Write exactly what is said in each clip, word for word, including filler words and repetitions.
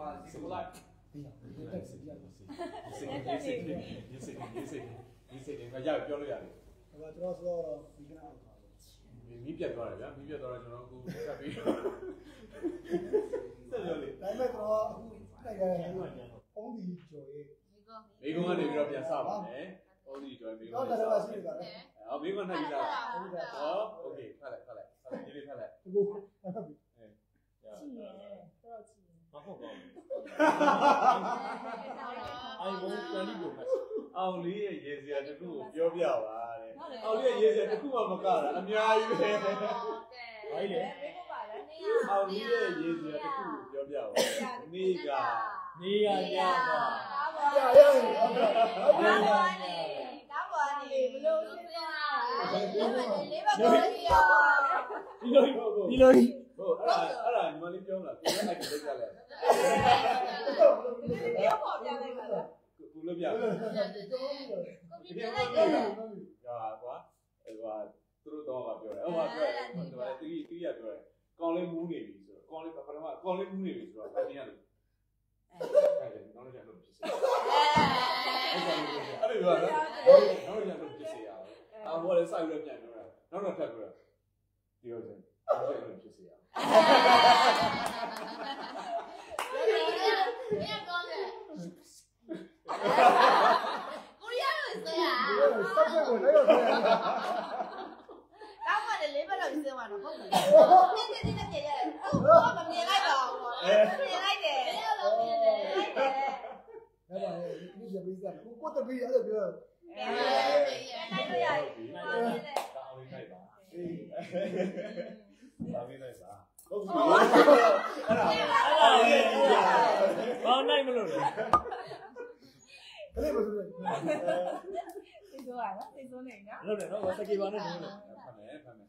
什么来？哎呀，你带谁呀？你谁？你谁？你谁？你谁？你谁？你看要标了呀？ 我主要是没跟他搞。 你别多了，别别多了，就让我下边。这就哩。 来麦多那个红底酒诶。 美国那边比较少嘛，哎，红底酒美国那边少。啊，美国那边少。哦 ，OK， 快来快来，快来，这里快来。哎， 几年？多少几年？ 蛮好搞的。 哎， 我管理部门。 奥利嘅嘢事啊，只股ပြောပြပါတဲ့။奧利嘅嘢事တစ်ခုမှမကတာအများကြီးပဲ။ဟုတ်တယ်။奧利ရဲ့嘢စီတစ်ခုပြောပြပါ။နေကနေရရပါ။ရရရ။ဟုတ်ကဲ့။ဟုတ်ကဲ့။ကောင်းပါနေ။ကောင်းပါနေဘလို့လဲ။လေးပါကောင်းရော။ဒီလိုဒီလိုဟုတ်အဲ့ဒါအဲ့ဒါညီမလေးပြောမလားကိုယ်လည်းအဲ့ဒီလောက်ကြလဲဒီပြောပေါ်ပြလိုက်ပါလားကိုလည်းပြတယ်ဒီပြောလိုက်တယ်ဟာကွာအဲ့ကွာသူတို့တော့ကပြောတယ်ဟိုကပြောတယ်ဟိုကတီးတီးရပြောတယ်ကောင်းလေးမူးနေပြီဆိုတော့ကောင်းလေးပထမကောင်းလေးမူးနေပြီဆိုတော့အဲ့ဒီရတယ်အဲ့ဒါနောက်လည်းကျွန်တော်ဖြစ်စေအဲ့ဒါပြောတယ်နောက်လည်းကျွန်တော်ဖြစ်စေရအောင်အော်ဘောလည်းစိုက်ပြီးတော့ပြန်ပြောတာနောက်တော့ဖက်ပြောတာဒီလိုဆိုနောက်လည်းကျွန်တော်ဖြစ်စေရအောင်你也高的，我也有谁啊？ 上次我没有这样。 刚我的雷巴老师玩的好不？你这这这姐姐，我们别来了，别来的，别来的， 来吧，你学没事，我我都没有的，别。 别来别来都要，别来。 打回来吧。打回来吧。ဟုတ်ပြီအဲ့ဒါအဲ့ဒါဘာနိုင်မလို့လဲအဲ့ဒါမဆိုးဘူးသိဆိုရနော်သိဆိုနေနော်လို့တယ်နော်စကေပါနဲ့နေလို့ဖမ်းမယ်ဖမ်းမယ်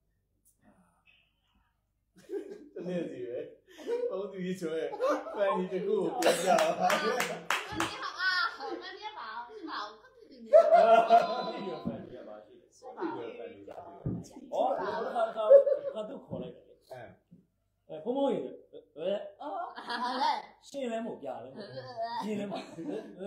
တနေ့စီပဲဘုံသူကြီးဆိုရဲဖန်ကြီးတကူကိုပြောပြပါ你好啊那你好你好可以的ဒီလိုဖန်ကြီးပါရှိတယ်ဒီလိုဖန်ကြီးပါရှိတယ်ဩခါခါခါတော့ခေါ်လိုက်တယ်အဲဘုံဘုံရေဟဲ့အော်ဟာလဲရှင်းလဲမို့ပြလဲမို့ရှင်းလဲမို့ဟဲ့ဟေး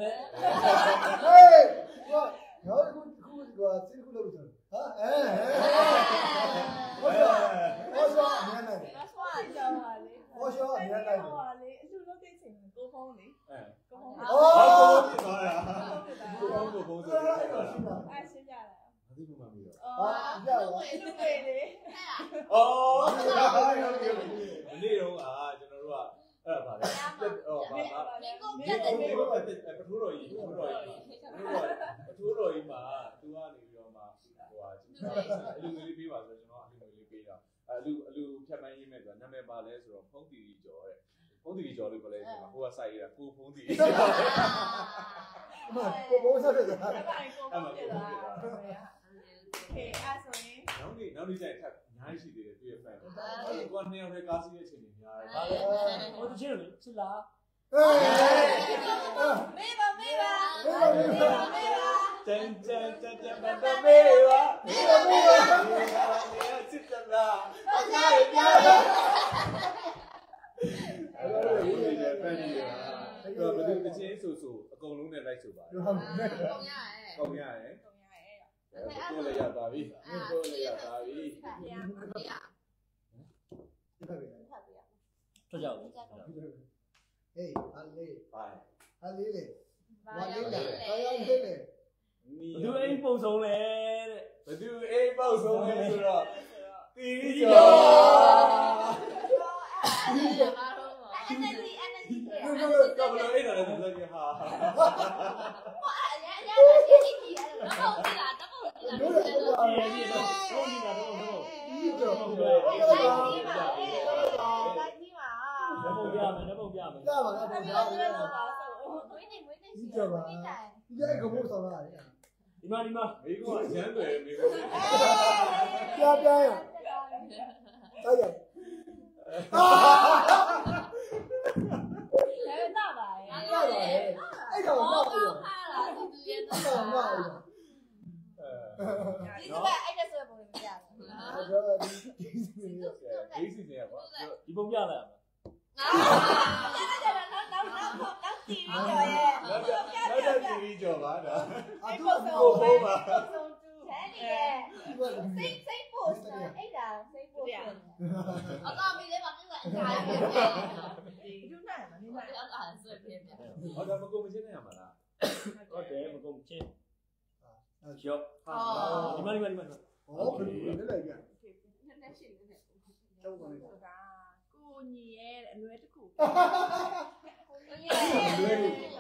我然后ခုခုကစိတ်ခုလို့ဆိုဟာအဲဟဲ့ဟောဆောအမြန်လိုက်တယ်我说ကြောင်းပါလေဟောဆောအမြန်လိုက်တယ်ဟောလေအလူလုပ်တဲ့ချိန်မှာကိုဖုံးလေအဲကိုဖုံးအော်ဖြစ်သွားတာကိုဘုံကိုဘုံဆိုပြီးထိုက်တာအဲ့ရှင်းပြလာမသိဘူးမှမပြီးတော့အော်လူဝေလူဝေလေအော်ဟုတ်ကဲ့ဟုတ်ကဲ့မနေ့တော့အာကျွန်တော်တို့ကအဲ့ဒါပါလေဟောပါပါမင်းကိုပြတ်တယ်မင်းကိုပထူးတော်ကြီးပထူးတော်ကြီးပထူးတော်ကြီးမှာသူကနေပြီးတော့မှဟိုဟာအလူငွေလေးပေးပါဆိုတော့ကျွန်တော်အလူငွေလေးပေးတာအလူအလူဖြတ်ပန်းရေးမဲ့ဆိုတာနာမည်ပါလဲဆိုတော့ဖုံးတီတီကျော်တဲ့ဖုံးတီတီကျော်လို့ပြောလဲဆိုတော့ဟိုကစိုက်ရတာကိုဖုံးတီတီကျော်မကိုဘိုးဆက်တယ်ဟာအဲ့ဒါကိုပြတ်တာโอเคအဲ့ဆိုရင်နောက်နေ့နောက်နေ့ကျရင်ထပ်အများကြီးရှိသေးတယ်သူရဲ့ fan တွေအဲ့ကွာနှစ်ယောက်တည်းကားစီးတဲ့အချိန်တွေများတယ်ဟာလေဟိုတချင်းလေချစ်လားအေးမေးပါမေးပါမေးပါမေးပါမေးပါတန်တန်တန်တန်တန်မေးပါမေးပါမေးပါချစ်သလားဟုတ်ကဲ့ပြပါအဲ့တော့ဒီလိုပဲဖန်နေရတာဘယ်လိုတစ်ချင်းဆိုဆိုအကုန်လုံးနဲ့လိုက်ဆိုပါတယ်ကုန်ရတယ်ကုန်ရတယ်ကုန်ရတယ်ကိုလည်းရပါပြီကိုလည်းရပါပြီဖတ်ရမေးရဒီပါပဲဖတ်ပြရထွက်ကြဘူးဟေးအလေးဘိုင်အလေးလေဘာလို့လဲဘာရောလေးလေဘသူအိမ်ပုံဆုံးလဲတဲ့ဘသူအိမ်ပေါက်ဆုံးလဲဆိုတော့တီရီကျော်ဒီကဘာလို့ energy energy တော့ဘယ်လိုအိမ်လာလဲဆိုတော့ဟာဟောအရင်အရင်energy အဲ့တော့ဟုတ်လားတော့ဟုတ်လားတို့လည်းတော့အေးဒီတော့ဘုံနေတာတော့တော့ဒီတော့ဟုတ်တယ်လိုက်ကြီးပါလိုက်ကြီးပါဘယ်ပုံပြမယ်ဘယ်ပုံပြမယ်လာပါလားတော့လာပါလားမွေးနေမွေးနေဒီတော့ပါဒီအဲ့ကဘိုးဆောင်လာတယ်ဒီမှာဒီမှာမိကုန်းကရမ်းတယ်မိကုန်းပြပြရအဲ့ရအာလည်းတာပါရဲ့အဲ့ဒါပါအဲ့ကောင်မောက်ရဟာလားဒီသူရဲ့တော့ကောင်မောက်ရဒီကအဲ့ဒါဆိုပုံမပြဘူးအဲ့ဒါဒီဒီစီဒီစီနေကွာဒီပုံပြလိုက်ရမှာ啊！现在讲的他နော်အာအဲ့သူပုံကစုံကိုဟိုးပါပုံစုံတူဟဲ့လေသူကလည်းစိတ်စိတ်ပို့စအဲ့ဒါစိတ်ပို့စအကမီလေးမှာသူကအကြာကြီးပဲဒီနိုင်မနေနိုင်အကဆွဲပြင်းတယ်ဟောဒါမကုန်မချင်းနေရမှာလားဟုတ်တယ်မကုန်ချင်းကျော်ဟာဒီမှာဒီမှာဒီမှာဟောဘယ်လိုလဲလိုက်ပြန်နည်းနည်းရှင်းနေတယ်တော့ပါလေကကိုညီရဲ့အလွဲတစ်ခုလွယ်လို့ကိုကြီး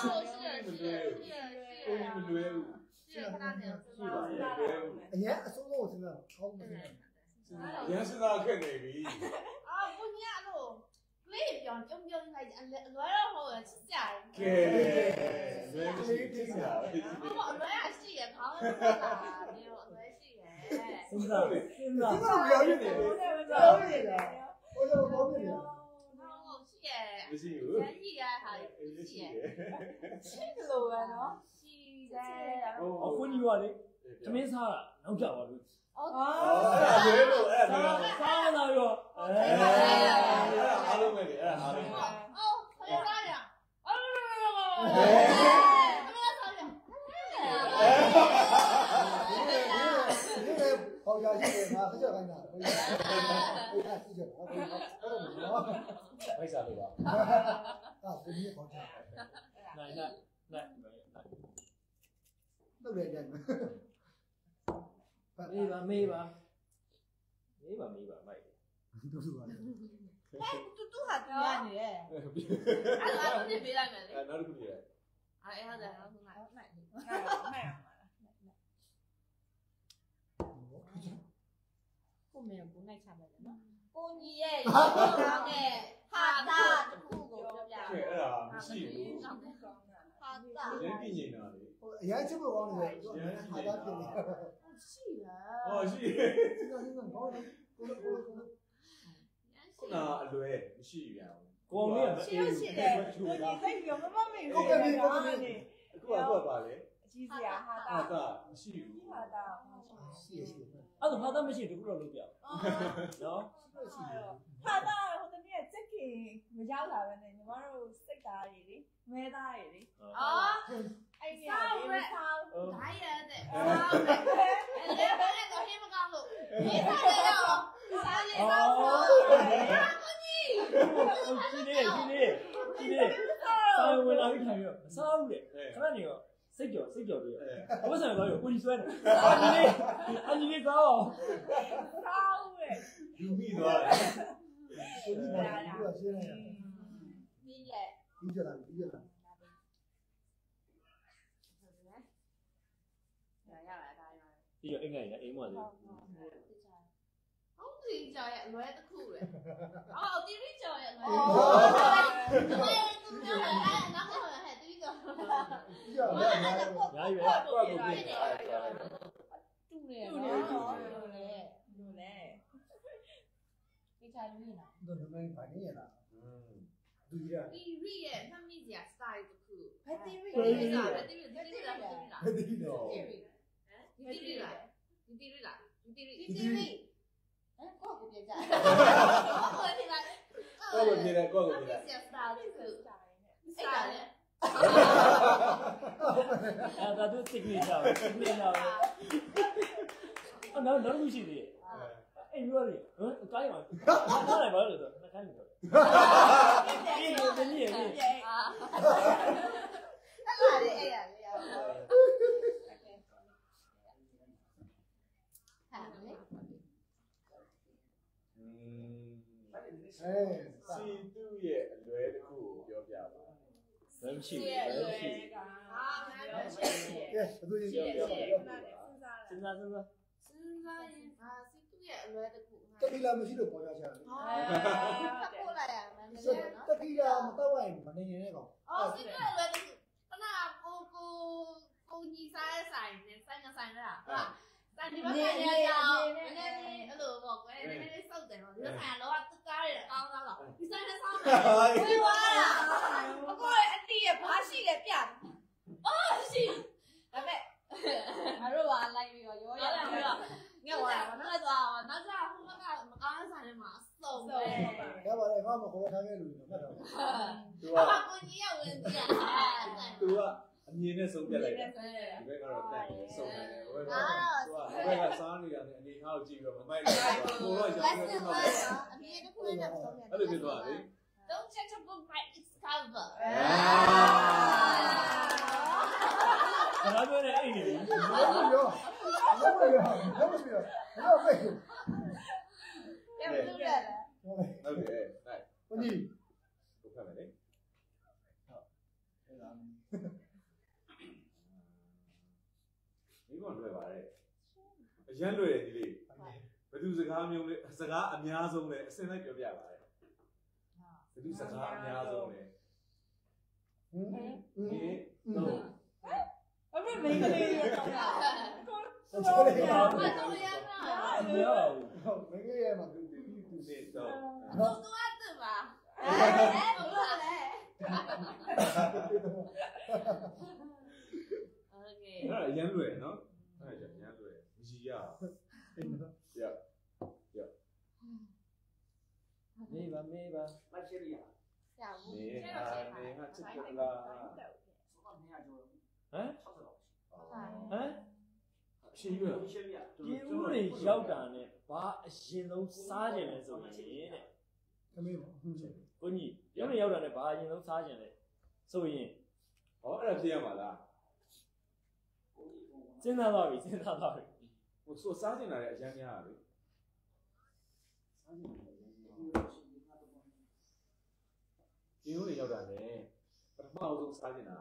မလွယ်ဘူးရှင်းခဏနေရှိပါရဲ့လွယ်ဘူးအရင်အစိုးရကိုစဉ်းစားကောင်းမစဉ်းစားရန်စနာခက်နေပြီအာကိုညီအဲ့လိုကလေးပြောင်းပြုံးပြုံးလိုက်အလွဲတော့ဟိုချစ်ကြတယ်ကဲလွယ်မရှိသေးတာဟောအလွဲရရှိရခေါင်းလာဒီလိုအလွဲရှိရစဉ်းစားစဉ်းဒီစားကတော့ပြောရနေတယ်ပြောရနေတာဟိုတော့ကောင်းနေတယ်ဟုတ်ရှိရမရှိဘူးရရှိရဟာရှိရှိရရရှိလို့ပဲနော်ရှိတယ်အခုညီကလေသမင်းစားတာနောက်ကြပါလို့အော်အဲ့လွယ်လို့အဲ့လွယ်လို့စားလာရောအဲအားလုံးပဲလေအဲ့အားလုံးအော်ခရစားရအော်မမစားရဒီလေပေါ်ကြရှိတယ်ငါဆက်ကြခိုင်းတာဘယ်လိုလဲဆက်ကြဟုတ်တယ်ဟုတ်တယ်နော်မိုက်စားလို့ပါအာဒီနေ့ပေါ်ကြနိုင်နိုင်နိုင်တော့လည်းကြိုင်မယ်မေးပါမေးပါမေးပါမေးပါမိုက်တူတူပါလေဟဲ့တူတူဟာတူရနေတယ်အဲ့ဒါတော့နေပေးလိုက်မယ်လေအဲ့နောက်တစ်ခုရအဲ့ဟုတ်တယ်ဟုတ်နိုင်နိုင်နိုင်နိုင်ကိုမေကိုနိုင်ချမယ်နော်ကိုကြီးရဲ့ရောင်းတဲ့ဟာတာတစ်ခုကိုပြောပြကဲအဲ့ဒါမရှိဘူးဟာတာရင်းပြင်းနေတာလေဟိုအရင်ချစ်ဖို့ကောင်းတယ်သူကဟာတာပြင်နေရှိလားဟောရှိဒီကနေ့ကတော့ကိုကိုကိုခုနအလွယ်မရှိပြန်ဘူးကိုအောင်လေးကရှိလို့ရှိတယ်ကိုကြီးသိပြီးတော့မမမေကိုကလည်းကောင်းနေအခုကတော့ပါလေအကြီးစရာဟာတာအာတာမရှိဘူးဟာတာရှိရှိအဲ့ဒါဟာသားမရှိတခုတော့လုပ်ပြနော်ရှိရှိဟာတာဟိုတနေ့ချက်ကင်မရောက်လာပဲနဲ့ညီမတို့စိတ်သားတွေလေမဲသားတွေလေအော်အဲ့ဒီဟာလေးဆောင်းဒါရတဲ့အဲ့လေဘယ်နဲ့တော့ဟင်းမကောင်းလို့ဒီစားရတော့စားရတော့ကိုကြီးဒီနေ့ဒီနေ့ဒီနေ့စာဝင်လာပြီးထိုင်ရောမစားဘူးလေခဏနေရောစိတ်ကြော်စိတ်ကြော်ပြီးတော့ဘယ်ဆန်သွားရောကိုကြီးဆွဲတယ်အညီလေးအညီလေးကောင်းဆောင်းရဲ့ယူမိသွားတယ်ကိုကြီးကဒီကရှင်းနေတာဒီရဲ့ဒီကြလားဒီကြလားရရလာဒါရဒီရောအိမ်ငယ်ရအိမ်မွားလေးဟုတ်ဒီကြော်ရဲ့အလွဲတစ်ခုလေအော်တီရီကြော်ရဲ့အလွဲအော်အဲ့သူပြောတယ်အဲ့နောက်တော့ဟဲ့တီရီကြော်ဒီကလည်းညာရွယ်ကွာကိုပြင်းတယ်တူနေနော်တူနေလို့လေဒီချာလူနေတာတော့ဒီမိုင်းပါနေရလားသူရတီရီရဲ့နှမ်းမိစရာ style တစ်ခုဘယ်တီဗီတီရီလားတီရီတီရီလားတီရီလားဒီတော့တီရီဟမ်တီရီလားတီရီလားတီရီဒီဒီဟမ်ကိုကိုပြန်ကြဟုတ်တယ်လားကွာကိုပြင်းတယ်ကွာကိုနှမ်းပြမိင်းစရာ style တစ်ခုတာရင်းနဲ့အဲ့ဒါလေအဲ့ဒါသူစိတ်ကြီးကြောက်စိတ်ကြီးကြောက်အဲ့တော့တော့မရှိသေးအဲ့ပြောလေဟမ်အကိုင်းပါနားလိုက်ပါလို့ဆိုနှခိုင်းပြောအေးဒီနေ့နေ့အာအဲ့ဒါလေအဲ့ဒါလေဟာလေอืมအဲစီတူရဲ့အလွယ်တစ်ခုကိုပြောပြပါဘယ်ရှိဘယ်ရှိကအာမန်ပဲရှိတယ်ကဲဘယ်သူကြီးပြောပြောခဏလေးစဉ်းစားစဉ်းစားစဉ်းစားစဉ်းစားရင်အာစီတူရဲ့အလွဲတစ်ခုတတိလာမရှိလို့ပေါ်ကြချာဟာတက်ပို့လိုက်ရမယ်နော်တတိလာမတော့ရင်မနေနေကောင်အော်စီတူရဲ့အလွဲတစ်ခုခဏကိုကိုကိုညီစားဆိုင်နဲ့ဆိုင်ကဆိုင်လားဟာဆိုင်ဒီဘက်ကနေရအောင်နည်းနည်းလေးအဲ့လိုပေါ့ကွယ်နည်းနည်းလေးစောက်တယ်နော်ဒီဆိုင်ကတော့တက်ကားရကောင်းသားတော့ဒီဆိုင်နဲ့စောက်တယ်ဝေးသွားတာအကိုအတီးရဘာရှိလဲပြအော်ရှိဒါပေမဲ့ငါတို့ကလိုက်ပြီးတော့ရောရတာပြီးတော့ငါကနောက်တော့နောက်ကျဟိုဘက်ကမကောင်းဆိုင်မှာစုံပဲဒါပါလေငါမခေါ်ထားခဲ့လို့မှတ်တော့သူအကမကိုကြီးရဝင်ပြသူကအမြင်နဲ့ဆုံးပြလိုက်တာဒီဘက်ကတော့တက်ပြီးဆုံးနေတယ်ဟိုဘက်ကဟိုဘက်ကစားနေတာနဲ့အနေထားကိုကြည့်ပြီးတော့မမိုက်လို့ကိုတော့ရောင်းနေတော့အမေကခုလည်းတော့ဆုံးရတယ်အဲ့လိုဖြစ်သွားလေ Don't check the book by its cover ဘာပြောနေအိမ်နေပြီဘာပြောဘာပြောဘာပြောဘာပြောဘာပဲပြန်လို့ရတယ်ဟုတ်ကဲ့နိုင်ဘုန်းကြီးကိုဖတ်မယ်လေအဲ့ဒါမိဘလွယ်ပါတယ်အရန်လွယ်တယ်ဒီလေးဘယ်သူစကားမျိုးလဲစကားအများဆုံးလဲအစင်လိုက်ပြောပြပါတယ်ဘယ်သူစကားအများဆုံးလဲဟင်းဟင်းဒီတော့အမေမိန်းကလေးရတော့တာကိုဆက်ချလိုက်ပါမတော်ရတာမပြောဘူးဟုတ်မင်းကြီးရဲ့မှာသူသူသူဒီတော့တော့တော့တူပါအဲဟုတ်လားလေโอเคအဲ့ဒါအရန်လွယ်နော်အဲ့ဒါအရန်လွယ်မကြီးရရရမေးပါမေးပါမရှိရရဘူးနေကျဟာတော့နေချက်ဟာပါချစ်တယ်လားဟမ်ဟမ်အရှိရွယ်ဒီဦးတွေရောက်တာနဲ့ဘာအရင်ဆုံးစားကြတယ်ဆိုရင်တဲ့သမီးဟုတ်ချက်ကိုကြီးရုံးနေရောက်တာနဲ့ဘာအရင်ဆုံးစားကြတယ်ဆိုရင်ဟောအဲ့ဒါဖြစ်ရမှာလားစဉ်းစားသွားပြီစဉ်းစားသွားပြီဟိုဆိုစားကျင်လာတဲ့အရန်များတာလေဒီလိုနေရောက်တာနဲ့ပထမအဆုံးစားကျင်တာ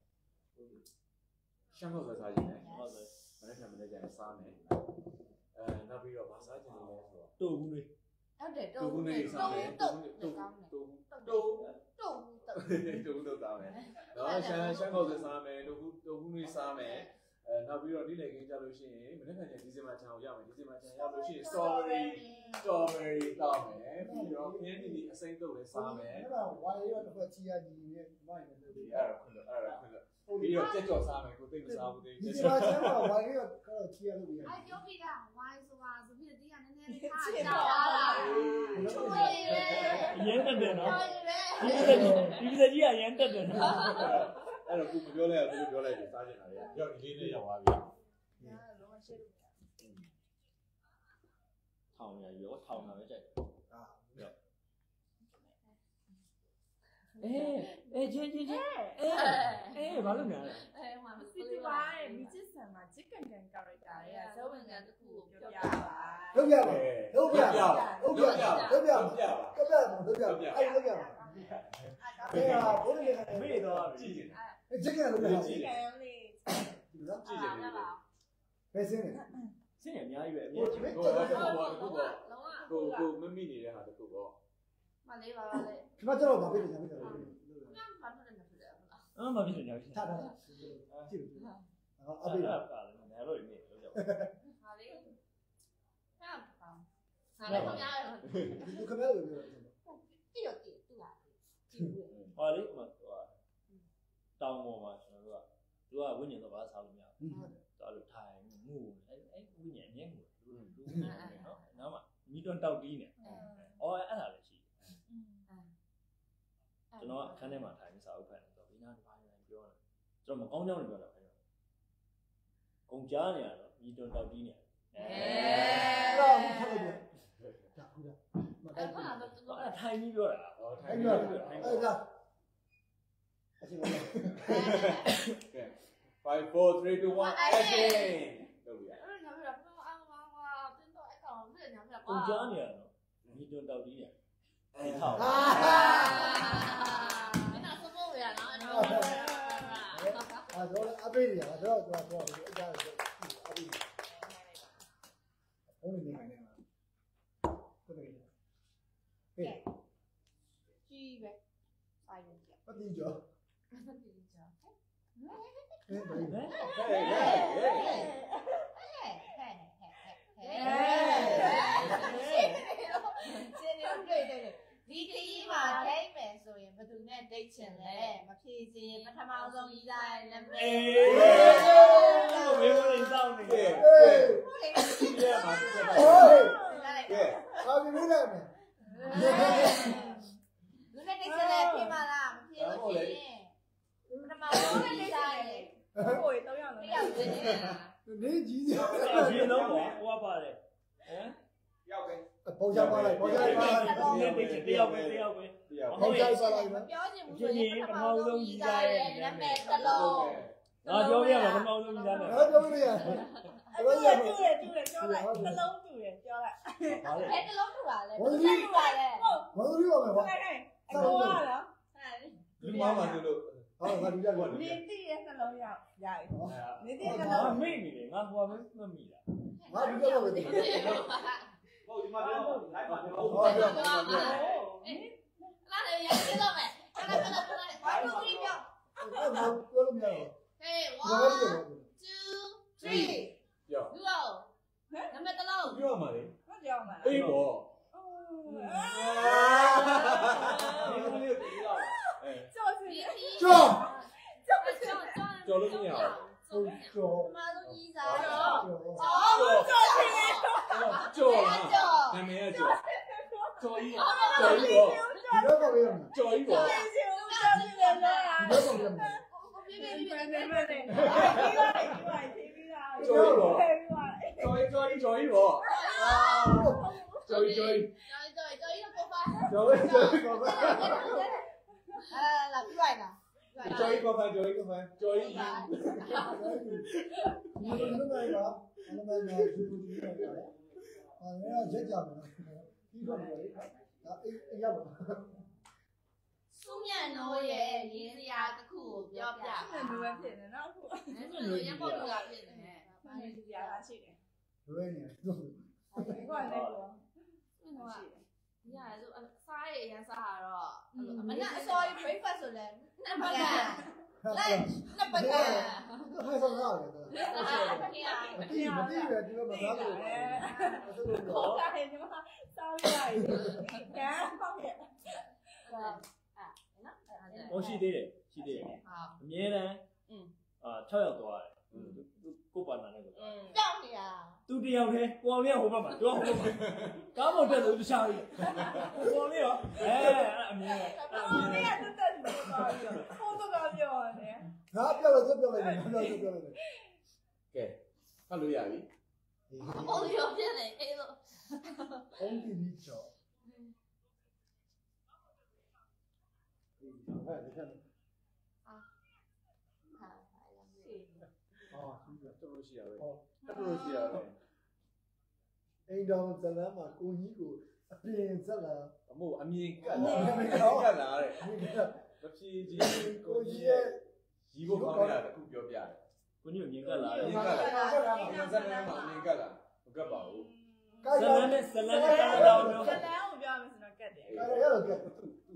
ရှမ်းခေါက်စားကျင်တယ်ဟုတ်တယ်မနေ့ကမနေ့ကျရင်စားမယ်အဲနောက်ပြီးတော့ဗာစားကျင်နေလဲဆိုတော့တူဘူးလေဟုတ်တယ်တူတော့ဘူးနေစားမယ်တော့တူတော့ဘူးကောင်းတူတယ်တူတူတော့တော့တူတူစားမယ်တော့ရှမ်းရှမ်းခေါက်စားမယ်တူဘူးတူဘူးနေစားမယ်အဲနောက်ပြီးတော့ဒီလေကင်းကြလို့ရှိရင်မနေ့ကကျဒီဇင်ဘာချန်ကိုရမယ်ဒီဇင်ဘာချန်ရောက်လို့ရှိရင် strawberry strawberry တောင်းမယ်ပြီးတော့ခင်းဒီဒီအစိမ့်တုပ်လေးစားမယ်အဲ့ဒါဝါရီရောတစ်ခါချီရကြီးနဲ့မိုင်းနေတယ်ဒီအဲ့ဒါခွန်းအဲ့ဒါခွန်းပြီးတော့ကြက်ကြော်စားမယ်ကိုသိမစားဘူးသိဒီကြက်မှာကြော်ကျတော့ဝါရီရောကတော့ချီရလို့ရအဲ့ပြောပြတာဝိုင်းဆိုတာဆိုပြီးဒီကနည်းနည်းလေးထားကြတာချိုးရည်လေအရင်တက်တယ်နော်ချိုးရည်လေဒီပစကြီးကအရင်တက်တယ်နော်အဲ့တော့ကိုမပြောလိုက်ရဘူးပြောလိုက်ပြီစားကျင်တာလေရောက်ဒီလေးနဲ့ရောက်သွားပြီလုံးဝရှင်းလို့ထောင်ရရောထောင်တာပဲကြိုက်အာအေးအေးချင်းချင်းချင်းအေးအေးဘာလို့များလဲအဲမှာမစီစီတီတီပါပါရဲ့မိချစ်ဆန်မှာချစ်ကန်ကန်ကာရက်တာရဲ့ဇဝဝင်ကတခုကိုပြောပြပါလုပ်ပြပါလုပ်ပြပါလုပ်ပြပါလုပ်ပြပါပြပါလုပ်ပြပါလုပ်ပြပါအဲ့လုပ်ပြပါအဲ့ဟာဘုန်းကြီးကမေ့တော့ကြည့်ကြည့်ဂျက်ကလုပ်ပြပါချစ်ကန်လေးနော်ကြည့်ကြည့်ဘယ်စင်းလဲစင်ရအများကြီးပဲအဟိုများကြီးဒီကိုတော့တော့တော့ကိုကိုကိုလုံးဝကိုကိုမမိနေတဲ့ဟာတခုပေါ့မလေးပါပါလေဒီမှာကျတော့ဘာဖြစ်လဲညာဖြစ်တယ်ညဘာလို့လဲမဖြစ်တယ်ဟုတ်လားအာမဖြစ်နေကြပြီထားထားကြည့်လို့အအပိပိပါပါလေငါတို့နေလို့ကြောက်ဟာလေဟာပါဟာလည်းခင်ဗျားဒီကမဲလို့ပြောတယ်တိရတိတူလာကြည့်ဘူးဟောလေဟိုတောင်းပေါ်မှာကျွန်တော်တို့ကသူကဝိညာဉ်တော့ဘာစားလို့မရဘူးတော်လို့ထိုင်ငူအဲ့အဲ့ဝိညာဉ်အမြဲငူလူလူဝိညာဉ်နော်နောက်မှမိတွန်းတောက်တီးနေအော်အဲ့ဒါလည်းရှိကျွန်တော်အခန်းထဲမှာထိုင်ပြီးစာအုပ်ဖတ်နေတော့ဒီနားဒီပိုင်းပြောတယ်ကျွန်တော်မကောင်းကြောင်းနေပြောတာခင်ဗျကုန်ကြားနေရတော့မိတွန်းတောက်တီးနေအဲတော့ထားလိုက်တယ်ဒါဟုတ်လားမအဲ့တိုင်းခါဘူးတော့အဲ့ထိုင်ပြီးပြောတာဟောထိုအဲ့င်ဒါပြီးအဲ့ဒါအချင်းက five four three two one action လုပ်ရအဲ့ညပြတော့အာဝါဝါတင်းတော့အဲ့ကောင်ပြညပြကွာကုန်ကြားနေရတော့မိတွန်းတောက်တီးနေအဲ့ထောက်အာအဲ့ဒါစမိုးရနော်အဲ့တော့အာတော့အပိရတော့တော့တော့တော့အဲ့ဒါတော့အပိဘုန်းကြီးနေနေမှာကိုယ်တည်းဟဲ့ကြီးပဲဆိုင်ရကြပတိကျော်အဲ့ဒါကြီးကြဟဲ့ဟဲ့ဘယ်ဟဲ့ဟေးဟေးဟေးဟဲ့ဟဲ့ဟဲ့ဟဲ့ဟဲ့ဟဲ့ကျင်းရတွေ့တယ်ဒီခရီးမှာထိမ့်မယ်ဆိုရင်ဘယ်သူနဲ့ဒိတ်ချင်လဲမဖြေစီရင်ပထမဆုံးကြီးသားရဲ့နာမည်အေးမင်းမင်းတောင်းနေတယ်ဟေးဒီရမှာသူကဟေးကဲအာဒီမင်းလည်းမယ်လူနဲ့ဒိတ်ချင်လဲဖြေပါလားမဖြေလို့ရှိရင်ပထမဆုံးကြီးသားရဲ့ကိုယ်တော့ရအောင်တယောက်တည်းနေတာနေကြီးစရာဒီလုံးပေါ့ဟိုကပါတယ်ဟမ်ရောက်ပဲပေါ်ကြပါလိုက်ပေါ်ကြပါလိုက်ဒီတယောက်ပဲတယောက်ပဲတရားပေါ်ကြပါလိုက်နော်ပြောချင်ဘူးဆိုရင်ပထမဆုံးကြီးစားရဲ့နာမည်တစ်လုံးငါပြောပြရမှာပထမဆုံးကြီးသားနဲ့ငါပြောလို့ရတူတယ်တူတယ်တူတယ်ပြောလိုက်နှလုံးတူတယ်ပြောလိုက်ပါလေအဲ့တစ်လုံးထူပါလေဝင်းထူကြီးပါလေဝင်းကြီးပါမယ်ဟိုဗျာခိုင်းခိုင်းအကောကတော့လူမမဆိုလို့ဟောငါလူကြကွာနေတိရဲ့နှလုံးရောက်ရပြီနေတိရဲ့နှငါလုံးမေ့နေတယ်ငါဟိုကမမမိတာငါလူကြပါမယ်ဟုတ်ဒီမှာပြောလိုက်ပါပြောဟောပြောလာလေရပြတော့မယ်ခဏခဏခဏဘာလို့ဒီပြောအဲ့ဒါပြောလို့မရတော့ Hey, one, two, three. ပြော Du ao. Nắm mẹ tao lâu. ပြောမှာလေမကြောက်မှာအေးပေါ့ကြောက်စီကျော် Cho cho cho. ကြော်လို့မရဟုတ်ကျော် Mà nó gì sao? ကျော် Ồ, ကြောက်စီကြော်လား cho. နာမည်ကကြော်ကြော်ကြီးကြော်ကြီးပေါ့ဒီတော့ပါရမယ်ကြော်ကြီးပေါ့ကြောက်စီကြောက်စီလည်းလာဒီတော့ပါရမယ် Bi ဒီ bi မ bi နေ bi. မနေဒီလိုက်ဒီလိုက်ဒီပြီးတာကြော်ကြီးပေါ့ကြော်ကြီးကြော်ကြီးကြော်ကြီးပေါ့ကြော်ကြီးကြော်ကြီး Rồi rồi rồi nó cô ba. ကျော်ကျော်ကျော်ပါ À là cái này nè. ကြော်ကြီးကောဖန်ကြော်ကြီးကောဖန်ကြော်ကြီးဒီလိုမျိုးလိုက်ပါအဲ့လိုမျိုးနဲ့ဒီလိုဒီလိုလိုက်ပါအာငါရက်ကြမယ်ပြီးတော့လေဒါအေးအေးရပါ Su mian nó ye, yin ya cái khu biểu biểu. လူပဲဖြစ်နေနော်အခု Nóยังcó được cái này. ဘာလို့ဒီရတာရှိတယ်လွယ်နေတော့ဒီကလည်းကော Nó à. Nhà rồi sai vậy ya sao rồi. Mà nó soi breakfast rồi lên. Nó bắt gà. Lên, nó bắt gà. ဟဲ့ဆောင်ရတယ်တော့ À, kia. မတိမတိပဲဒီလိုမသားလို့အဲ့လိုခေါ်တော့တာဟဲ့ညီမစားရရတယ်ကဲပေါ့ရဲ့ဟိုရှိသေးတယ်ရှိသေးတယ်好。 အမြဲတမ်းအာ6ယောက်သွားတယ်ကိုပါနာနဲ့ကို叫你啊！ သူတယောက်တည်းကိုအောင်လေးဟိုဘက်မှာတွားဟိုဘက်ကားမော်တက်လို့တခြားပြီကိုအောင်လေးရောအဲအမြဲဟိုနေ့ကတက်တက်ပြီးတော့ဟိုတော့ပြောနေငါပြောလို့ပြောလိုက်တယ်ငါပြောလို့ပြောလိုက်တယ်ကဲဖတ်လို့ရပြီ我有变嘞，黑了。 အုံးတီနီချောဟဲ့ဒီကနေ့啊，好，来了。 အော်ရှိတယ်တော်လို့ရှိရပဲတော်လို့ရှိရပဲအိမ်တော်ဇလန်းမှာကိုကြီးကိုအပြင်ဇက်လာအမို့အမြင်ကတ်လာအမြင်ကတ်လာတဲ့ဒီကမဖြေကြီးကိုကြီးရဲ့ရီးဖို့ကောင်းရတာတခုပြောပြတယ်ကိုညိုမြင်ကလာအမြင်ကတ်လာအမြင်ကတ်လာအမြင်ကတ်လာမကတ်ပါဘူးကိုင်ဇရလန်နဲ့ဇလန်နဲ့ကားတော်မျိုးကတန်းကိုပြောမယ်ဆိုတော့ကတ်တယ်ကိုင်ရတော့ပြတ်ဟော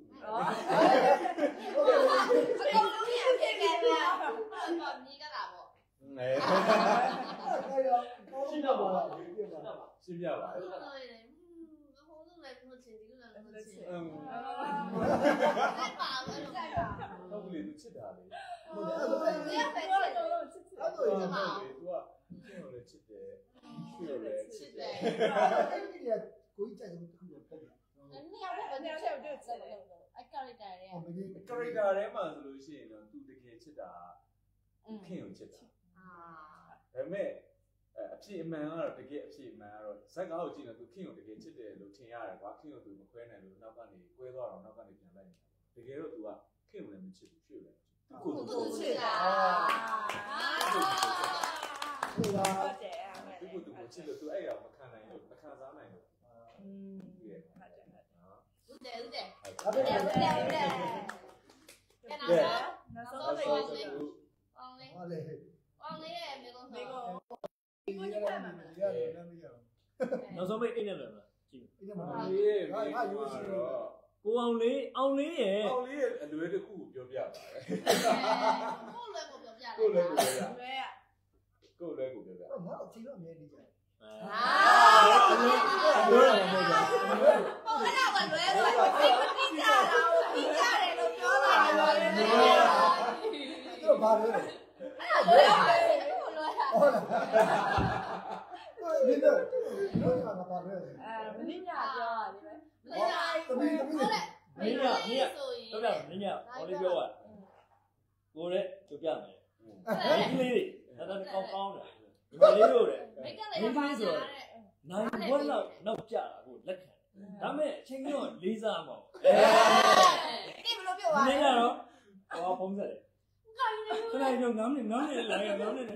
这个路线偏开了，我你干啥不？ နဲကိုင်ရရှင်းတော့ပါလားပြတ်ပါလားရှင်းပြပါ我路来，嗯，我路来不吃，这个人不吃。 อืม再把，再把。 တော့ကလေးသူချစ်တာလေဟုတ်တယ်အဲ့လို不要再吃。 အဲ့လိုသူကချင်းကိုလည်းချစ်တယ်ရွှေကိုလည်းချစ်တယ်အဲ့ဒီကကိုကြီးတိုက်ဆုံးတစ်ခုတော့ပြတ်တယ်你要不你要不就吃了，哎，搞一点嘞。 ဟုတ်ပြီကာရီတာထဲမှာဆိုလို့ရှိရင်တော့သူတကယ်ချစ်တာခင်ကိုချစ်တာ啊。 ဒါပေမဲ့အဖြစ်အမှန်ကတော့တကယ်အဖြစ်အမှန်ကတော့ဇက်ကားကိုကြည့်တော့သူခင်ကိုတကယ်ချစ်တယ်လို့ထင်ရတယ်ကွာခင်ကိုသူမခွဲနိုင်လို့နောက်ကနေကွဲသွားတော့နောက်ကနေပြန်လိုက်နေတာတကယ်တော့သူကခင်ကိုလည်းမချစ်ဘူးရွှေလည်းသူကိုသူ不吃啦。啊。 ဟုတ်လားဟုတ်တယ်သူကိုသူမချစ်လို့သူအဲ့ရမခံနိုင်လို့မခံစားနိုင်လို့อืมဟုတ်ရဲ့ဟုတ်တယ်ဟုတ်တယ်နော်对对对。 အဲ့对ဒါ对对对。干啥呢？ နောက်ဆောဆုံးလေးလေး王လေး 王လေးဟာလေ王လေးရဲ့မေကုန်းဒီဆောကိုဒီကနေ့ရတယ်နမ်းမရဘူးနောက်ဆုံးမိတ်အိတ်နဲ့လည်းကြည့်ဒီမှာအေးငါငါယူစီတော့ကိုအောင်လေးအောင်လေးရဲ့အောင်လေးရဲ့အလွယ်တစ်ခုကိုပြောပြပါမယ်ကိုလွယ်ကိုပြောပြတယ်ကိုလည်းကိုပြောပြလွဲရကိုလည်းကိုပြောပြငါအချိန်တော့အမြဲတည်းကြာအာပြောရမှာမဟုတ်ဘူးဟိုအဲ့ဒါကလွယ်လွယ်ကိုသိသိကြတာကိုသိကြတယ်လို့ပြောတာလွယ်တယ်တော့ဘာလဲအဲ့ဒါလွယ်ပါတယ်ကိုလွယ်တာဟုတ်လားဒီတော့တော့ခါပါလဲအဲမင်းညပြောရတယ်ပဲလွယ်တာဟုတ်တယ်မင်းကမင်းကဆိုရင်တော့ပြမင်းကအောင်လေးပြောပါကိုလည်းကြပြမယ်ဒီလေးဒါတော့ကောင်းကောင်းတယ်ဒီလေးတို့တဲ့မိတ်ကလည်းပါညာတဲ့နိုင်ဘွက်လောက်နောက်ကြတာကိုလက်ခံဒါမဲ့အချင်းကြီးတော့လေးစားမအောင်တိဘလို့ပြောပါလဲနေကတော့ဟောဖုံးဆက်တယ်ခဏကြောင့်ငမ်းနေငမ်းနေလာရငမ်းနေတယ်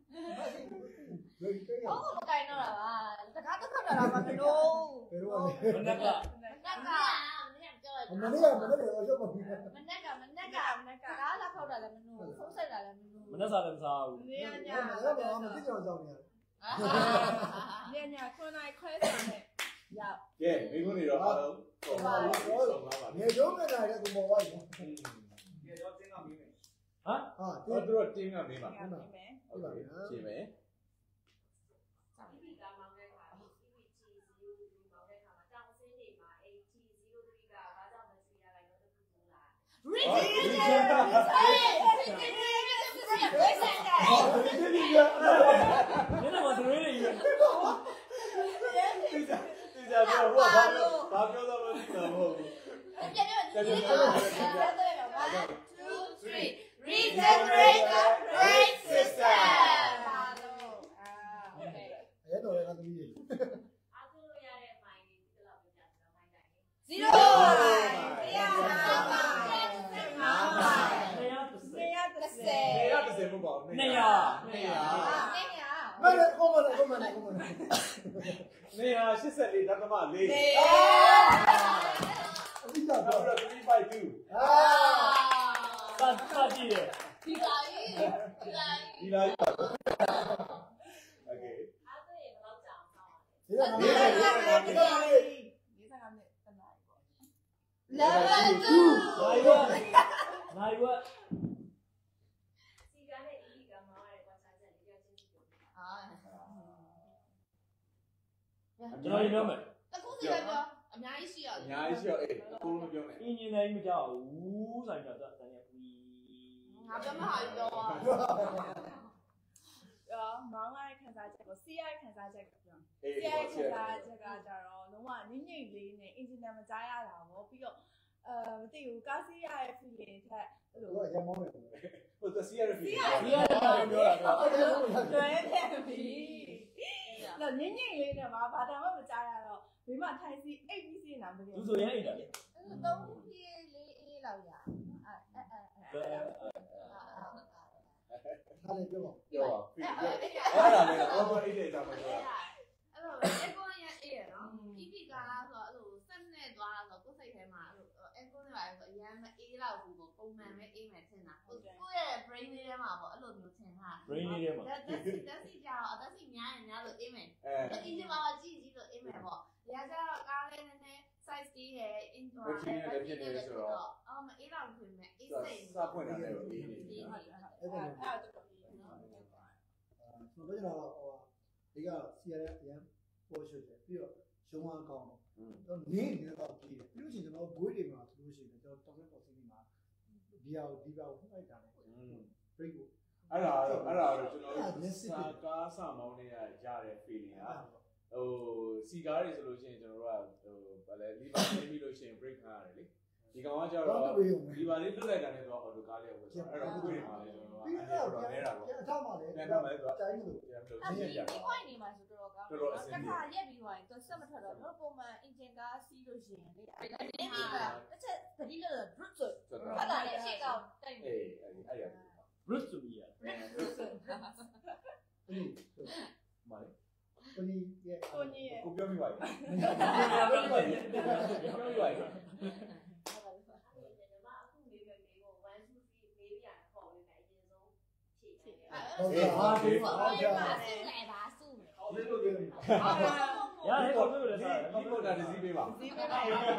哦，我改到了吧？这卡都看到了吧？这种。 ဘယ်တော့လဲမနက်က那个，那个， မနေ့ကမနေ့ကတော့ရောက်ပါဘူး那个，那个，那个，哪哪考到了没弄？风水来了没弄？ မနက်စားလည်းမစားဘူးနေရညာအဲ့ဒါတော့မသိကြအောင်စောင့်နေရတယ်နေညာခွန်နိုင်ခွဲဆောင်နဲ့ရောက်ကဲမိခွန်းနေတော့အားလုံးဆုံးပါပါဆုံးပါပါငယ်ကျုံးနေတာလည်းကိုမော်ပါ့ဘူးကဲတော့တင်းကမင်းမယ်ဟမ်ဟာတော့သူတို့တင်းကမင်းပါပြန်ပြီမယ်ဟုတ်ပါပြီရှင်းမယ်你那么多人一个， 对家对家说，我发表发表到了你那么，这就这就 Two, three, regenerate the brain system. အဲ့တော့လည်းသမီးကြီး Zero. နေရတစ်ဆယ်နေရတစ်စင်မပေါ့နေ那ရ呀， နေရမနေ့ကောမနေ့ကောမနေ့ကောမနေ့နေရeighty-fourဓာတ်ကမ၄အပြီးတော့နောက်တော့three fifty-two အာ大大地的， ဒီလာကြီးဒီလာကြီးဒီလား Okay ဒီကနေ့ဒီကနေ့ဒီကနေ့လေးစကားနဲ့တနားပေါ့ level two 哪一个？哪一个？ ကျွန်တော်ပြောမယ်တခုစီလည်းပြောအများကြီးရှိရအများကြီးရှိတော့အေးအခုမပြောနဲ့အင်ဂျင်တိုင်းမကြောက်ဘူးဆိုင်ကြတာတန်ရပူငါပြောမဟာပြောပါရောမောင်းရတဲ့ခံစားချက်ကို C I ခံစားချက်ကပြောအေး C ဒီ I ပေါ်ခံချက်စားချက်ကကြတော့လုံးဝငိမ့်ငိမ့်လေးနဲ့ engineer မကြားရတာပေါ့ပြီးတော့အဲမသိဘူးကားစီးရတဲ့ feeling ထက်အဲ့လိုတော့ရမောင်းတယ်ဟိုသစီရဖီဒီရတယ်ပြောတာတော့တွဲပြန်ပြီတော့ငိမ့်ငိမ့်လေးနဲ့မှာဘာတောင်မှမကြားရတော့ဘေးမှာထိုင်စီ A B C နာမည်သူဆိုရင်အိတ်တာအဲ့သုံးပြေးလေးအေးလောက်ရအဲ့အဲ့အဲ့ဟာလေပြောပါပြောပါဖီပြောအဲ့ဒါလည်းအော်အေးတဲ့ကြောင့်ပြောတာအဲ့လိုအကွန်ရအေးရနော်ပြပြကားဆိုအဲ့လိုစက်နဲ့သွားဆိုကိုယ်စိတ်ထဲမှာအဲ့လိုအကွန်နဲ့ပါဆိုအရန်မအေးလောက်ဘူးပေါ့ပုံမှန်ပဲအေးမယ်ထင်တာကိုကိုရဲ့ brain လေးထဲမှာပေါ့အဲ့လိုမျိုးထင်တာ brain လေးထဲမှာတက်တက်စီတက်စီကြောင်အတက်စီများရင်များလို့အေးမယ်အဲအင်းဒီမှာကြည့်ကြည့်လို့အေးမယ်ပေါ့။ရာကျတော့ကားလေးနည်းနည်း size ကြီးရဲ့ indoor အော်မအေးတော့ခွင့်မဲ့အေးစိတ်စဖွင့်တာလည်းအေးနေပြီအဲ့ဒါအဲ့ဒါတော့ကျွန်တော်ပြောချင်တာတော့ဟိုဒီက C R F ပြန်ပေါ်ရှုတယ်ပြီးတော့ရုံးဝါကောင်းတော့နင်းနေတော့ကြည့်တယ်ပြီးလို့ရှိရင်ကျွန်တော်ဘွေးတွေမှာဆိုလို့ရှိရင်ကျွန်တော်တောင်းတဲ့ပေါ်စီမှာဒီဟာကိုဒီပါကိုဖိုက်တာလေ break ကိုအဲ့ဒါတော့အဲ့ဒါတော့ကျွန်တော်တို့စာကားစမောင်းနေရရတဲ့ feeling อ่ะဟိုစီကားတွေဆိုလို့ရှိရင်ကျွန်တော်တို့ကဟိုဗာလဲလီဗာနေပြီးလို့ရှိရင် break ခါရတယ်လေဒီကောင်ကကျတော့လီဗာလေးလွတ်လိုက်တာနဲ့တော့အော်တိုကားလေးကိုဆိုအဲ့တော့ကိုယ်တွေမှာလေကျွန်တော်ကအဲ့ဒါတော့နေတာပေါ့ပြန်အထောက်ပါလေပြန်တော့မယ်ဆိုတော့တိုင်းလို့ပြန်လို့အဲ့ရှဒီင်းရကြဒီပါ point နေမှာဆိုတော့ကောင်းတယ်။တစ်ခါရက်ပြီးသွားရင်သူစက်မထွက်တော့တော့ပုံမှန် engine ကားစီးလို့ရှိရင်လေအဲ့ဒါနေပြီးတော့တစ်ချက်သတိလို့ brute ဆိုအဲ့ဒါလည်းအရှိကောင်းတိတ်နေအေးအဲ့ဒီအဲ့ရ brut ဆိုပြီးရအေးမာလေကိုကြီးရဲ့ကိုကြီးရဲ့ကိုပြောမိပါလေပြောပြပါဦးပြောမိပါလေဟုတ်ကဲ့ဟာဒီမှာအားကြပါစုလေပါစုအော်လေးလို့ပြောမိပါရတယ်ဟုတ်ပြီလေဒီစားဒီပေါ်တာဒီစီးပေးပါဒီမဲ့ပါ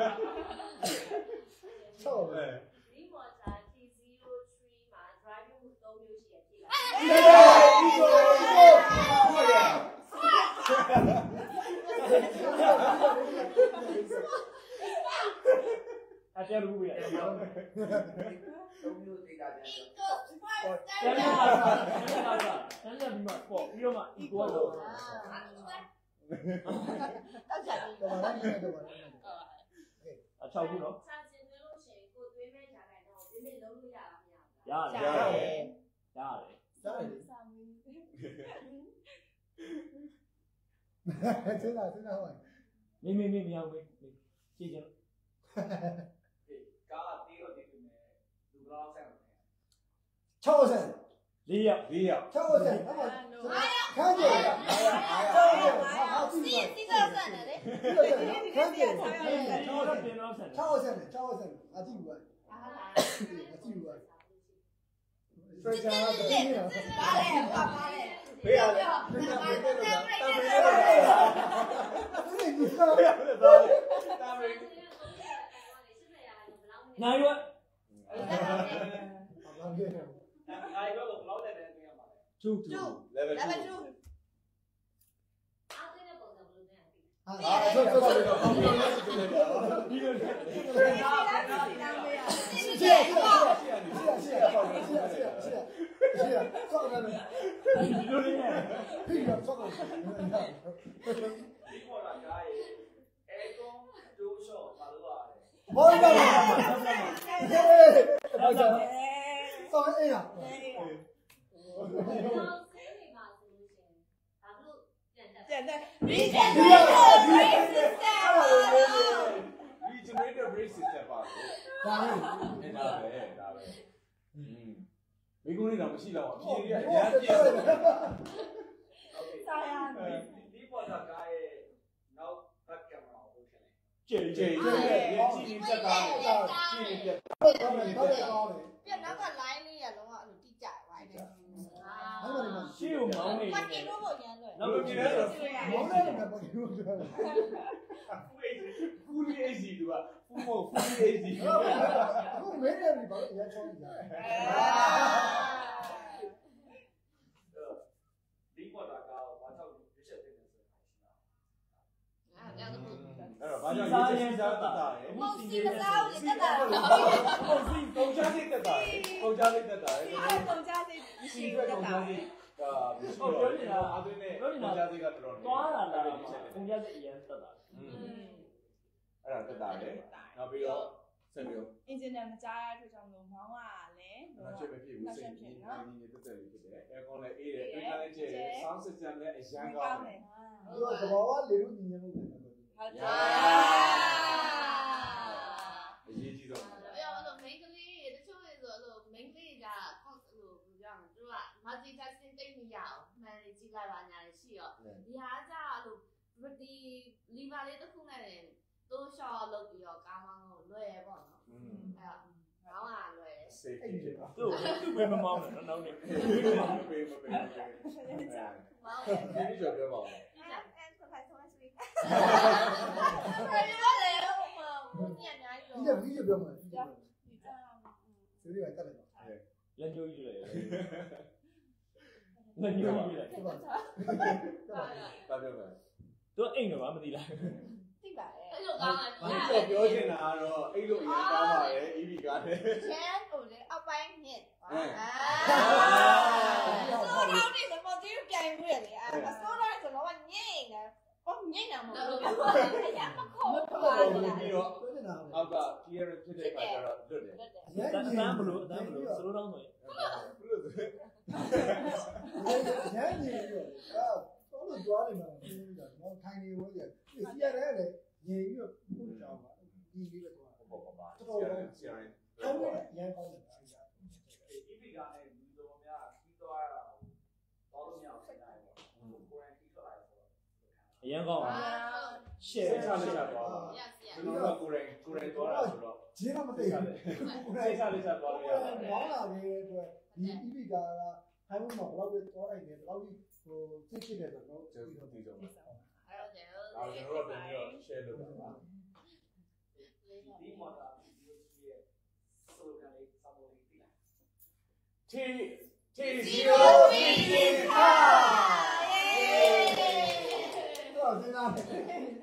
ဆော့ပဲဒီမော်တာ T zero three မှာ driving သုံးမျိုးရှိရဖြစ်လာဒီကိုဒီကိုအကျရူရသုံးမျိုးသိတာပြန် eco five တန်းရပါတန်းရပြီးမှပေါ့ပြီးတော့မှ equal တော့တောက်ချင်တော့ဘာလဲတော့ဘာလဲအချောက်ဘူးနော်စာကျင်လို့ရှိရင်ကိုသွေးမဲ့ဂျာကန်တော့ဒီနေ့လုံးလို့ရတာမရဘူးရရရတယ်ရကြားတယ်စားတယ်စားမင်းစဉ်းစားစဉ်းစားပါမင်းမင်းမင်းမရောက်မင်းကြည့်ကြကားတေးတော့တေးပြီမဲ့လူဘလောက်ဆက်တယ်၆ဆယ်လေးယောက်လေးယောက်၆ဆယ်ဟုတ်ပါခန်းကျယ်ခန်းကျယ်ဟာစီစီစီစီကဆန်တယ်လေခန်းကျယ်တော့ပြင်တော့ဆန်၆ဆယ်၆ဆယ်အကြည့်ဘူးအကြည့်ဘူးစကြတာတည်းနေပါလေပါပါလေဘေးရလေဘေးရဘေးရတာတာဘေးရတာအဲ့ဒီကတာဘေးနိုင်ရွက်ဘာလဲအဲ့ဒါတော့ဘလောက်တဲ့တဲ့သိရမှာလဲကျူကျူ level two level two အားသေးတဲ့ပုံစံဘယ်လိုလဲသိဟာအာဆိုဆိုဆိုတော့ကောင်းပြီဒီလိုဒီလိုနားနားနားမေးရရှေ့ရှေ့ရှေ့ရှေ့ရှေ့ရှေ့ရှေ့ဆောက်တယ်ဒီလိုလေးနဲ့ဖိရဆောက်တယ်ဒီပေါ်လာကားရဲ့အဲကွန်ဒိုးရှော့ဘာလို့လဲဘောရပါဟေးဆောက်တယ်ဆောက်အေးရတော့ဆေးနေမှာဆိုလို့ရှိရင်ဒါလို့ပြန်တက်ကျန်တဲ့ regenerator brace system ပါဒါပဲဒါပဲဒါပဲอืมမိကုန်းလေးတော့မရှိတော့အပြေကြီးအများကြီးပြည့်စုံတယ်စားရဒီပေါ်လာကားရဲ့နောက်ဘက်ကင်မရာကိုဖြစ်နေကျဲကျေကျဲကျေကျေကြီးပြတ်သားတယ်ကြီးပြတ်ဟုတ်တယ်ဟုတ်တယ်ဟုတ်တယ်ပြနောက်က line လေးရလုံးဝအဲ့လိုတိကျသွားတယ်အာရှေ့ကိုမောင်းနေမနေကင်တော့ကိုရမ်းလို့နောက်ကြည့်လဲဆိုမောင်းတယ်ပဲဘာလို့လဲဖူးလေးအေးစီသူကဖူးမို့ဖူးလေးအေးစီအခုမင်းလည်းဘာလို့ရချောင်းနေလဲဒီပေါ်လာကားကိုဘာကြောင့်ရွှေ့ချက်တင်နေဆိုရင်ရှိတာအာကြောက်တော့အဲ့တော့ဘာကြောင့်ရေးချင်စားတတ်တာလဲမဟုတ်စီမစားဘူးတက်တာတော့ဟုတ်စီကုန်ချလေးတက်တာလေကုန်ချလေးတက်တာလေဒီအဲ့ပုံကြစိတ်ရှိတတ်တာဒါမရှိတော့ဘူးအားသွင်းနဲ့ကုန်ချလေးကတော်တော်သွားတာလားပုံပြတဲ့အရင်တက်တာอืมအဲ့ဒါတက်တာလေနောက်ပြီးတော့ဆက်ပြီးတော့အင်ဂျင်နဲ့မကြားရတဲ့ကြောင့်လို့မောင်းရလဲနောက်ချက်မဖြစ်ဘူးစိတ်ကြီးနေနေတက်တက်လေးဖြစ်တယ်အဲကွန်လည်းအေးတယ်အတွင်းလည်းကျဲတယ် sound system လည်းအရန်ကောင်းတယ်ဒီတော့သဘောကလေလို့ညီညွတ်မှုပဲဟုတ်တယ်အရေးကြီးဆုံးပြောအဲ့လို main ကလေးတချို့ဆိုအဲ့လို main ကလေးကအဲ့လိုဘယ်ပြောမလဲသူက multitasking တိတ်မရအောင်မှန်နေကြည့်လိုက်ပါညာရှိရောဒီဟာကြအဲ့လိုဒီ lever လေးတစ်ခုနဲ့တိုး short လုပ်ပြီးတော့ကားမောင်းလို့လွယ်ရပေါ့နော်อืมအဲ့တော့မောင်းရလွယ် safety ဖြစ်ပါသူ့သူ့ပဲမမောင်းနဲ့နောက်နေမပေးမပေးမပေးမပေးမောင်းတယ်ဒီကြော်ပြောပါဦးအဲ့ဆိုဖိုင်ဆိုဆွေးပြောတယ်ဟိုညံ့ညာကြီးဒီတော့ကဒီကပြောမှာဒီကဒီကတက်လိုက်ပါလက်ညှိုးကြီးလိုက်လက်ညှိုးကြီးလိုက်ဟုတ်ပါဘာပြောမလဲသူအိမ်တော့မသိလားသိပါတယ်အဲ့လိုကောင်းတယ်ဘာကြော်ပြောချင်တာကတော့အဲ့လိုအရင်ကောင်းပါတယ် E V ကားတယ်ချမ်းကိုလေအောက်ပိုင်းညစ်အာဟုတ်ပါဆိုတော့ဒီစမော်တီးပြန်ပြည့်လေအာဆိုတော့ဆိုတော့ညိနေဟောညိနေမှာမဟုတ်ဘူးရမခေါ်ဘူးပြီးတော့ပြောနေတာအောက်က clear ဖြစ်တဲ့အခါကျတော့လွတ်တယ်ဟုတ်တယ်ရဲအတန်းဘလို့အတန်းဘလို့စလိုတော့ဆိုရင်ဘလို့ဆိုရဲညီရောအာတော့လို့ကြွားနေမှာပြီးတာတော့ထိုင်နေလို့ရစီရတဲ့လေညီပြီးတော့ပူကြောင်းပါဒီလေးပဲသွားဟုတ်ပါပါဆရာဆရာဟုတ်တယ်ရန်ကောင်းတယ်အားရ E V ကားနဲ့လူတော်များပြီးသွားတာဘာလို့မရအောင်ဆက်နိုင်လဲကိုယ်တိုင်ပြီးသွားတယ်ဆိုတော့အရင်ကောင်းအာရှယ်စိတ်ချလက်ချသွားပါ yes yes ကျွန်တော်ကကိုယ်တိုင်ကိုယ်တိုင်သွားတာဆိုတော့ဂျင်းတော့မသိဘူးစိတ်ချလက်ချသွားလို့ရတယ်မောင်းလာနေတဲ့အတွက်ဒီ E V ကားကဟိုင်းမှာဘယ်လောက်ပဲသွားလိုက်တယ်ဘယ်လောက်ဟိုစစ်ဖြစ်တယ်ဆိုတော့ကျေးဇူးတင်ကြပါဟုတ်တယ်ဒါကျွန်တော်တို့ပြန်ပြီးတော့ share လုပ်တာပါဒီမော်တာဒီလိုကြီးရဲ့ဆိုကန်လေးစမောလေးတိလာ T T zero T T တော့စဉ်းစားတယ်